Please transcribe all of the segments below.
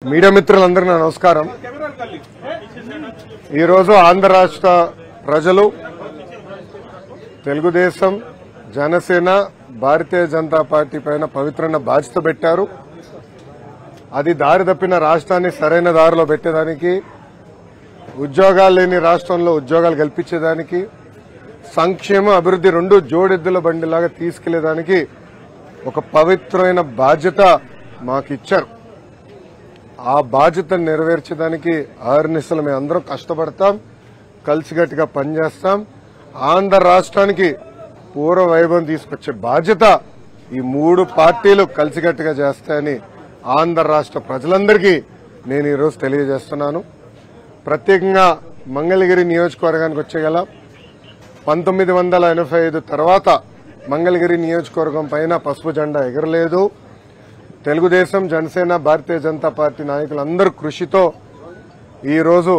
Media మిత్రులందరికీ నమస్కారం. ఈరోజు ఆంధ్ర రాష్ట్ర ప్రజలు తెలుగుదేశం, జనసేన, భారతీయ జనతా పార్టీ పైన పవిత్రమైన బాధ్యత పెట్టారు. అది దారి తప్పిన రాష్ట్రాన్ని సరైన దారిలో పెట్టేదానికి, ఉద్యోగాలు లేని రాష్ట్రంలో ఉద్యోగాలు కల్పించేదానికి, సంక్షేమ అభివృద్ధి రెండు జోడెద్దుల బండిలాగా తీసుకెళ్లేదానికి ఒక పవిత్రమైన బాధ్యత మాకిచ్చారు. ఆ బాధ్యతను నెరవేర్చడానికి ఆర్నిసలు మేము అందరం కష్టపడతాం, కలిసిగట్టిగా పనిచేస్తాం. ఆంధ్ర రాష్ట్రానికి పూర్వ వైభవం తీసుకొచ్చే బాధ్యత ఈ మూడు పార్టీలు కలిసిగట్టిగా చేస్తాయని ఆంధ్ర రాష్ట్ర ప్రజలందరికీ నేను ఈరోజు తెలియజేస్తున్నాను. ప్రత్యేకంగా మంగళగిరి నియోజకవర్గానికి వచ్చేగల 1985 తర్వాత మంగళగిరి నియోజకవర్గం పైన పసుపు జెండా ఎగరలేదు. తెలుగుదేశం, జనసేన, భారతీయ జనతా పార్టీ నాయకులందరూ కృషితో ఈరోజు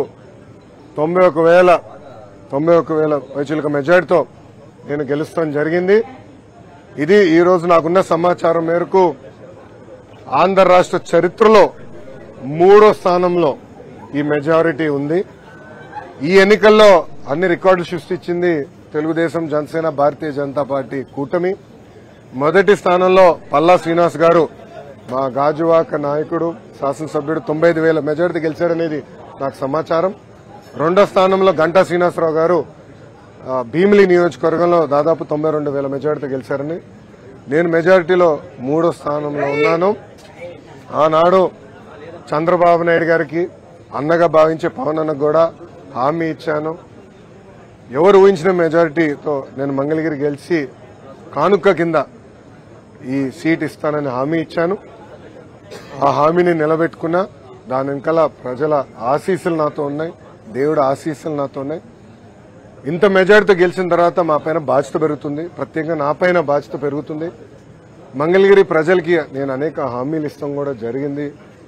91,000 పైచిలుక మెజార్టీతో నేను గెలుస్తాం జరిగింది. ఇది ఈరోజు నాకున్న సమాచారం మేరకు ఆంధ్ర రాష్ట్ర చరిత్రలో 3వ స్థానంలో ఈ మెజారిటీ ఉంది. ఈ ఎన్నికల్లో అన్ని రికార్డులు సృష్టించింది తెలుగుదేశం, జనసేన, భారతీయ జనతా పార్టీ కూటమి. మొదటి స్థానంలో పల్లా శ్రీనివాస్ గారు, మా గాజువాక నాయకుడు, శాసనసభ్యుడు 95,000 మెజారిటీ గెలిచారనేది నాకు సమాచారం. రెండో స్థానంలో గంటా శ్రీనివాసరావు గారు భీమిలి నియోజకవర్గంలో దాదాపు 92,000 మెజారిటీ గెలిచారని, నేను మెజారిటీలో 3వ స్థానంలో ఉన్నాను. ఆనాడు చంద్రబాబు నాయుడు గారికి అన్నగా భావించే పవన్ అన్నకు కూడా హామీ ఇచ్చాను. ఎవరు ఊహించిన మెజారిటీతో నేను మంగళగిరి గెలిచి కానుక కింద ఈ సీట్ ఇస్తానని హామీ ఇచ్చాను. ఆ హామీని నిలబెట్టుకున్నా. దాని వెనకాల ప్రజల ఆశీస్సులు నాతో ఉన్నాయి, దేవుడి ఆశీస్సులు నాతో ఉన్నాయి. ఇంత మెజారిటీతో గెలిచిన తర్వాత మా పైన బాధ్యత పెరుగుతుంది, ప్రత్యేకంగా నా పైన బాధ్యత పెరుగుతుంది. మంగళగిరి ప్రజలకి నేను అనేక హామీలు ఇస్తాం కూడా జరిగింది.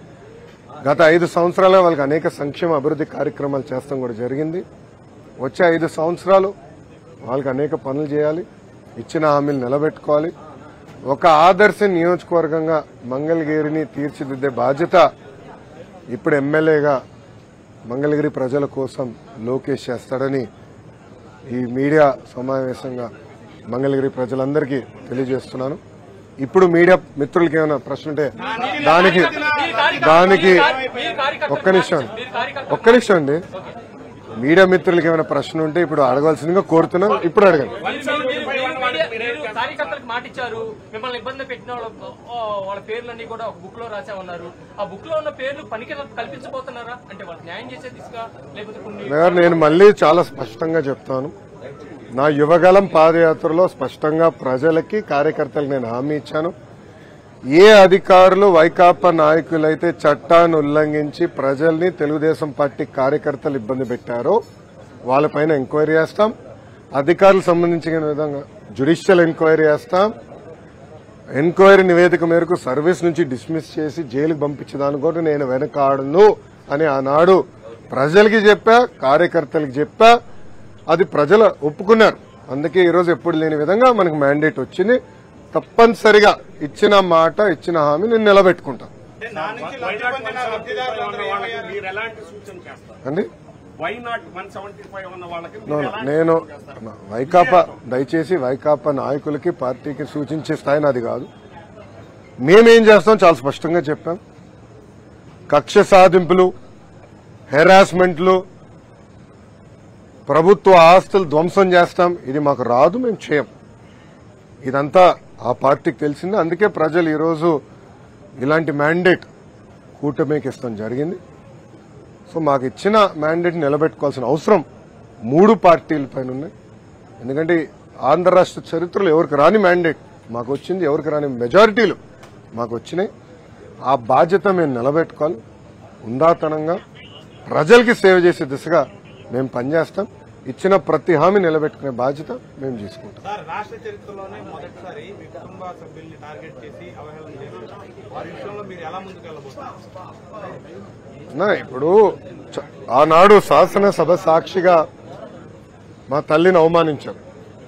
గత 5 సంవత్సరాలుగా వాళ్ళకి అనేక సంక్షేమ అభివృద్ధి కార్యక్రమాలు చేస్తాం కూడా జరిగింది. వచ్చే 5 సంవత్సరాలు వాళ్ళకి అనేక పనులు చేయాలి, ఇచ్చిన హామీలు నిలబెట్టుకోవాలి. ఒక ఆదర్శ నియోజకవర్గంగా మంగళగిరిని తీర్చిదిద్దే బాధ్యత ఇప్పుడు ఎమ్మెల్యేగా మంగళగిరి ప్రజల కోసం లోకేష్ చేస్తాడని ఈ మీడియా సమావేశంగా మంగళగిరి ప్రజలందరికీ తెలియజేస్తున్నాను. ఇప్పుడు మీడియా మిత్రులకి ఏమైనా ప్రశ్న ఉంటే దానికి ఒక్క నిమిషం అండి. మీడియా మిత్రులకి ఏమైనా ప్రశ్న ఉంటే ఇప్పుడు అడగాల్సిందిగా కోరుతున్నాం. ఇప్పుడు అడగండి. కార్యకర్తలకు మాట ఇచ్చారు, మిమ్మల్ని ఇబ్బంది పెట్టిన వాళ్ళ పేర్లన్నీ కూడా ఒక బుక్ లో రాసామన్నారు. ఆ బుక్ లో ఉన్న పేర్లు పనికి కల్పించబోతున్నారా? అంటే వాళ్ళకి న్యాయం చేసే దిశగా, లేకపోతే నేను మళ్ళీ చాలా స్పష్టంగా చెప్తాను. నా యువగలం పాదయాత్రలో స్పష్టంగా ప్రజలకి, కార్యకర్తలకు నేను హామీ ఇచ్చాను. ఏ అధికారులు, వైకాపా నాయకులైతే చట్టాన్ని ఉల్లంఘించి ప్రజల్ని, తెలుగుదేశం పార్టీ కార్యకర్తలు ఇబ్బంది పెట్టారో వాళ్ళపైన ఎంక్వైరీ చేస్తాం. అధికారులకు సంబంధించిన విధంగా జ్యుడిషియల్ ఎంక్వైరీ చేస్తాం. ఎంక్వైరీ నివేదిక మేరకు సర్వీస్ నుంచి డిస్మిస్ చేసి జైలుకు పంపించడానికి కూడా నేను వెనకాడను అని ఆనాడు ప్రజలకి చెప్పా, కార్యకర్తలకు చెప్పా. అది ప్రజలు ఒప్పుకున్నారు. అందుకే ఈరోజు ఎప్పుడు లేని విధంగా మనకు మ్యాండేట్ వచ్చింది. తప్పనిసరిగా ఇచ్చిన మాట, ఇచ్చిన హామీ నేను నిలబెట్టుకుంటాను అండి. నేను వైకాపా, దయచేసి వైకాపా నాయకులకి, పార్టీకి సూచించే స్థాయి నాది కాదు. మేమేం చేస్తాం చాలా స్పష్టంగా చెప్పాం. కక్ష సాధింపులు, హెరాస్మెంట్లు, ప్రభుత్వ ఆస్తులు ధ్వంసం చేస్తాం, ఇది మాకు రాదు, మేము చేయం. ఇదంతా ఆ పార్టీకి తెలిసింది. అందుకే ప్రజలు ఈరోజు ఇలాంటి మ్యాండేట్ కూటమికి ఇస్తాం జరిగింది. సో మాకు ఇచ్చిన మ్యాండేట్ నిలబెట్టుకోవాల్సిన అవసరం 3 పార్టీల పైన ఉన్నాయి. ఎందుకంటే ఆంధ్ర రాష్ట్ర చరిత్రలో ఎవరికి రాని మ్యాండేట్ మాకు వచ్చింది, ఎవరికి రాని మెజారిటీలు మాకు వచ్చినాయి. ఆ బాధ్యత మేము నిలబెట్టుకోవాలి. ఉందాతనంగా ప్రజలకి సేవ చేసే దిశగా మేము పనిచేస్తాం. ఇచ్చిన ప్రతి హామీ నిలబెట్టుకునే బాధ్యత మేము తీసుకుంటాం. రాష్ట్ర చరిత్రలోనే మొదటిసారి మీ కుటుంబ సభ్యుల్ని టార్గెట్ చేసి అవహేళన చేశారు. వారి విషయంలో మీరు ఎలా ముందుకు వెళ్ళబోతున్నారు? ఇప్పుడు ఆనాడు శాసనసభ సాక్షిగా మా తల్లిని అవమానించారు.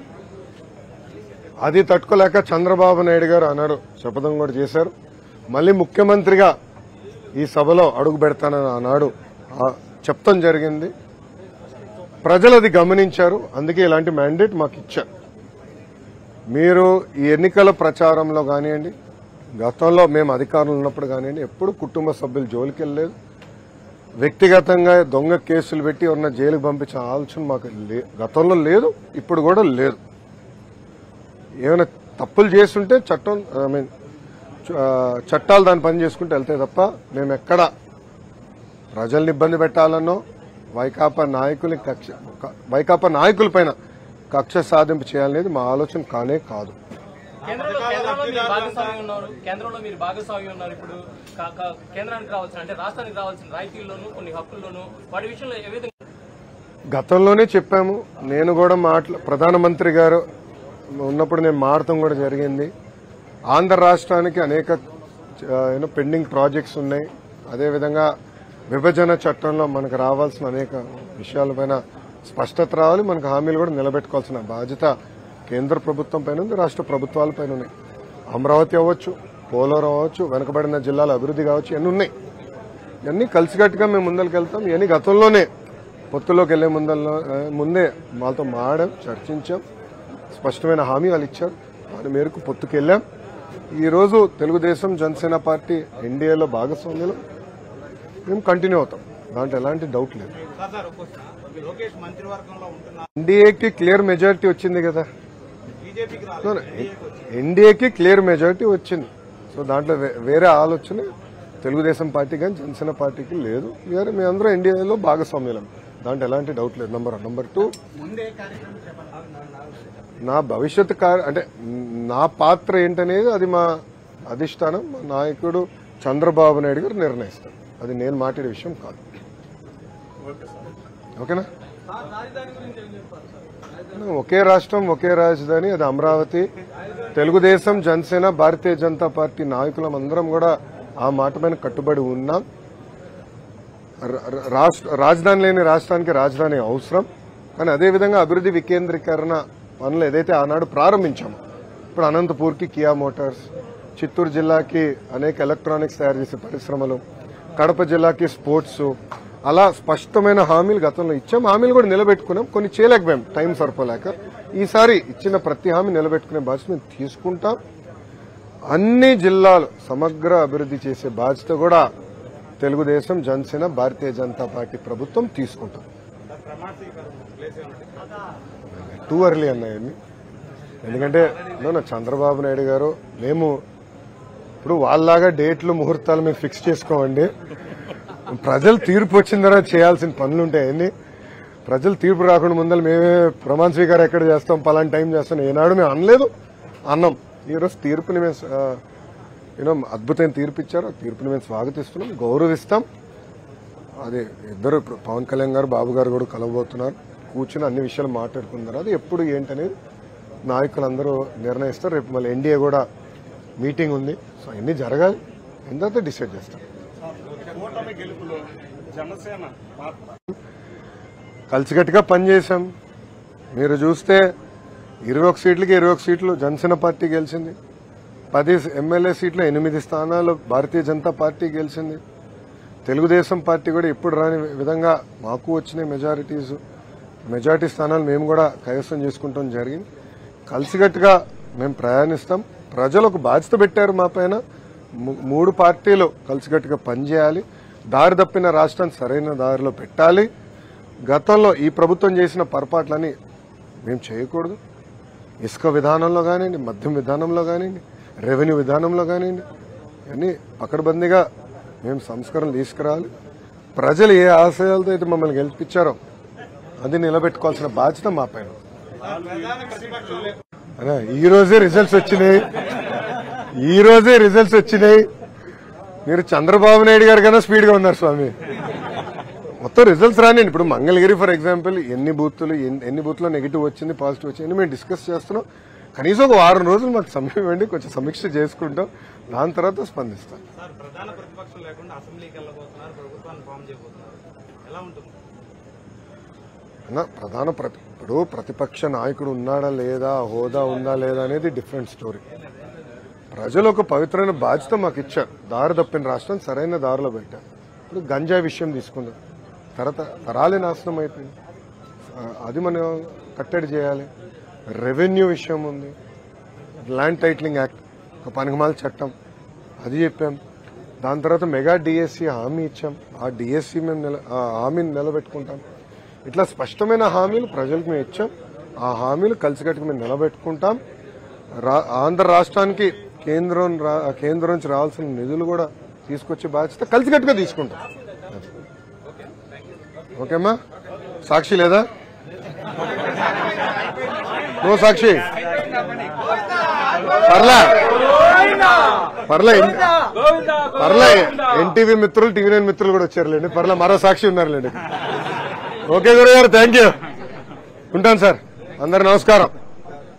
అది తట్టుకోలేక చంద్రబాబు నాయుడు గారు అన్నారు, శపథం కూడా చేశారు. మళ్లీ ముఖ్యమంత్రిగా ఈ సభలో అడుగు పెడతానని ఆనాడు చెప్తాం జరిగింది. ప్రజలు అది గమనించారు. అందుకే ఇలాంటి మ్యాండేట్ మాకు ఇచ్చారు. మీరు ఈ ఎన్నికల ప్రచారంలో కానివ్వండి, గతంలో మేము అధికారంలో ఉన్నప్పుడు కానివ్వండి, ఎప్పుడు కుటుంబ సభ్యులు జోలికి వెళ్ళలేదు. వ్యక్తిగతంగా దొంగ కేసులు పెట్టి ఎవరన్నా జైలుకు పంపించే ఆలోచన మాకు గతంలో లేదు, ఇప్పుడు కూడా లేదు. ఏమైనా తప్పులు చేస్తుంటే చట్టాలు దాని పని చేసుకుంటూ వెళ్తాయి తప్ప మేము ఎక్కడ ప్రజల్ని ఇబ్బంది పెట్టాలనో వైకాపా నాయకులపైన కక్ష సాధింపు చేయాలనేది మా ఆలోచన కానే కాదు. కేంద్రంలో మీరు భాగస్వామ్యం ఉన్నారు. ఇప్పుడు కేంద్రానికి రావాల్సిన అంటే రాష్ట్రానికి రావాల్సిన రాయితీల్లోనూ కొన్ని హక్కుల్లోనూ వాటి విషయంలో ఏ విధంగా గతంలోనే చెప్పాము. నేను కూడా ప్రధానమంత్రి గారు ఉన్నప్పుడు నేను మాట్లాడటం కూడా జరిగింది. ఆంధ్ర రాష్ట్రానికి అనేక పెండింగ్ ప్రాజెక్ట్స్ ఉన్నాయి. అదేవిధంగా విభజన చట్టంలో మనకు రావాల్సిన అనేక విషయాలపైన స్పష్టత రావాలి. మనకు హామీలు కూడా నిలబెట్టుకోవాల్సిన బాధ్యత కేంద్ర ప్రభుత్వం పైన ఉంది, రాష్ట్ర ప్రభుత్వాల పైన ఉన్నాయి. అమరావతి అవ్వచ్చు, పోలవరం అవ్వచ్చు, వెనుకబడిన జిల్లాల అభివృద్ధి కావచ్చు, ఇవన్నీ ఉన్నాయి. ఇవన్నీ కలిసికట్టుగా మేము ముందరికి వెళ్తాం. ఇవన్నీ గతంలోనే పొత్తులోకి వెళ్లే ముందే వాళ్ళతో మాట్లాడాం, చర్చించాం. స్పష్టమైన హామీ వాళ్ళు ఇచ్చారు. దాని మేరకు పొత్తుకెళ్లాం. ఈ రోజు తెలుగుదేశం జనసేన పార్టీ ఎన్డీఏలో భాగస్వామ్యంలో మేము కంటిన్యూ అవుతాం. దాంట్లో ఎలాంటి డౌట్ లేదు. ఎన్డీఏకి క్లియర్ మెజారిటీ వచ్చింది కదా, ఎన్డీఏకి క్లియర్ మెజారిటీ వచ్చింది. సో దాంట్లో వేరే ఆలోచన తెలుగుదేశం పార్టీ కానీ జనసేన పార్టీకి లేదు. మీ అందరూ ఎన్డీఏలో భాగస్వామ్యం, దాంట్లో ఎలాంటి డౌట్ లేదు. నంబర్ 1. నంబర్ 2, నా భవిష్యత్ అంటే నా పాత్ర ఏంటనేది అది మా అధిష్టానం, మా నాయకుడు చంద్రబాబు నాయుడు గారు నిర్ణయిస్తారు. అది నేను మాట్లాడే విషయం కాదు. ఓకేనా? ఒకే రాష్ట్రం ఒకే రాజధాని, అది అమరావతి. తెలుగుదేశం జనసేన భారతీయ జనతా పార్టీ నాయకులం అందరం కూడా ఆ మాట పైన కట్టుబడి ఉన్నాం. రాజధాని లేని రాష్ట్రానికి రాజధాని అవసరం. కానీ అదేవిధంగా అభివృద్ధి వికేంద్రీకరణ పనులు ఏదైతే ఆనాడు ప్రారంభించామో, ఇప్పుడు అనంతపూర్కి కియా మోటార్స్, చిత్తూరు జిల్లాకి అనేక ఎలక్ట్రానిక్స్ తయారు చేసే పరిశ్రమలు, కడప జిల్లాకి స్పోర్ట్స్, అలా స్పష్టమైన హామీలు గతంలో ఇచ్చాం. హామీలు కూడా నిలబెట్టుకున్నాం. కొన్ని చేయలేకపోయాం, టైం సరిపోలేక. ఈసారి ఇచ్చిన ప్రతి హామీ నిలబెట్టుకునే బాధ్యత మేము తీసుకుంటాం. అన్ని జిల్లాలు సమగ్ర అభివృద్ధి చేసే బాధ్యత కూడా తెలుగుదేశం జనసేన భారతీయ జనతా పార్టీ ప్రభుత్వం తీసుకుంటాం. టూ ఎర్లీ అన్నాయండి. ఎందుకంటే చంద్రబాబు నాయుడు గారు మేము ఇప్పుడు వాళ్ళలాగా డేట్లు ముహూర్తాలు మేము ఫిక్స్ చేసుకోమండి. ప్రజలు తీర్పు వచ్చిన తర్వాత చేయాల్సిన పనులు ఉంటాయండి. ప్రజలు తీర్పు రాకుండా ముందర మేమే ప్రమాణ స్వీకారం ఎక్కడ చేస్తాం, పలానా టైం చేస్తాం ఏనాడు మేము అనలేదు, అన్నాం. ఈరోజు తీర్పుని మేము అద్భుతమైన తీర్పు ఇచ్చారు. ఆ తీర్పుని మేము స్వాగతిస్తున్నాం, గౌరవిస్తాం. అది ఇద్దరు పవన్ కళ్యాణ్ గారు, బాబు గారు కూడా కలవబోతున్నారు. కూర్చుని అన్ని విషయాలు మాట్లాడుకున్నారు. అది ఎప్పుడు ఏంటనేది నాయకులందరూ నిర్ణయిస్తారు. రేపు మళ్ళీ ఎన్డీఏ కూడా మీటింగ్ ఉంది. సో అన్ని జరగాలి, తర్వాత డిసైడ్ చేస్తాం. కలిసికట్టుగా పనిచేశాం. మీరు చూస్తే 21 సీట్లకి 21 సీట్లు జనసేన పార్టీ గెలిచింది. 10 ఎమ్మెల్యే సీట్లు 8 స్థానాలు భారతీయ జనతా పార్టీ గెలిచింది. తెలుగుదేశం పార్టీ కూడా ఇప్పుడు రాని విధంగా మాకు వచ్చిన మెజారిటీ స్థానాలు మేము కూడా కైవసం చేసుకుంటాం జరిగింది. కలిసికట్టుగా మేము ప్రయాణిస్తాం. ప్రజలు ఒక బాధ్యత పెట్టారు మా పైన. 3 పార్టీలు కలిసికట్టుగా పనిచేయాలి. దారి తప్పిన రాష్ట్రాన్ని సరైన దారిలో పెట్టాలి. గతంలో ఈ ప్రభుత్వం చేసిన పొరపాట్లని మేము చేయకూడదు. ఇసుక విధానంలో కానివ్వండి, మద్యం విధానంలో కానివ్వండి, రెవెన్యూ విధానంలో కానివ్వండి, అన్నీ పకడ్బందీగా మేము సంస్కరణలు తీసుకురావాలి. ప్రజలు ఏ ఆశయాలతో అయితే మమ్మల్ని గెలిపించారో అది నిలబెట్టుకోవాల్సిన బాధ్యత మా పైన. ఈ రోజే రిజల్ట్స్ వచ్చినాయి. మీరు చంద్రబాబు నాయుడు గారు కన్నా స్పీడ్ గా ఉన్నారు స్వామి. మొత్తం రిజల్ట్స్ రానివ్వండి. ఇప్పుడు మంగళగిరి ఫర్ ఎగ్జాంపుల్ ఎన్ని బూత్లో నెగిటివ్ వచ్చింది, పాజిటివ్ వచ్చింది మేము డిస్కస్ చేస్తున్నాం. కనీసం ఒక 6 రోజులు మాకు సమయం ఇవ్వండి, కొంచెం సమీక్ష చేసుకుంటాం. దాని తర్వాత స్పందిస్తాం. ఇప్పుడు ప్రతిపక్ష నాయకుడు ఉన్నాడా లేదా, హోదా ఉందా లేదా అనేది డిఫరెంట్ స్టోరీ. ప్రజలు ఒక పవిత్రమైన బాధ్యత మాకు ఇచ్చారు. దారి తప్పిన రాష్ట్రం సరైన దారిలో పెట్టారు. ఇప్పుడు గంజాయి విషయం తీసుకుందాం. తరాలే నాశనం అయిపోయింది. అది మనం కట్టడి చేయాలి. రెవెన్యూ విషయం ఉంది, ల్యాండ్ టైటిలింగ్ యాక్ట్, ఒక పనికిమాల చట్టం, అది చెప్పాం. దాని తర్వాత మెగా డిఎస్సి హామీ ఇచ్చాం. ఆ డిఎస్సి మేము హామీని నిలబెట్టుకుంటాం. ఇట్లా స్పష్టమైన హామీలు ప్రజలకు మేము ఇచ్చాం. ఆ హామీలు కలిసికట్టుకు మేము నిలబెట్టుకుంటాం. ఆంధ్ర రాష్ట్రానికి కేంద్రం నుంచి రావాల్సిన నిధులు కూడా తీసుకొచ్చే బాధ్యత కలిసికట్టుగా తీసుకుంటాం. ఓకేమ్మా? సాక్షి లేదా? నో సాక్షి? పర్లే ఎన్టీవీ మిత్రులు, టీవీ9 మిత్రులు కూడా వచ్చారులేండి. పర్లే మరో సాక్షి ఉన్నారులేండి. ఓకే గురుగారు, థ్యాంక్ యూ. ఉంటాను సార్. అందరు నమస్కారం.